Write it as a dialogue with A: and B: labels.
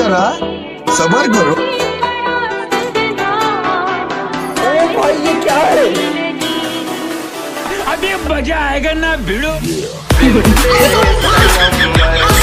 A: जरा सब्र करो।
B: भाई ये क्या है?
C: अभी मजा आएगा ना भिड़ो।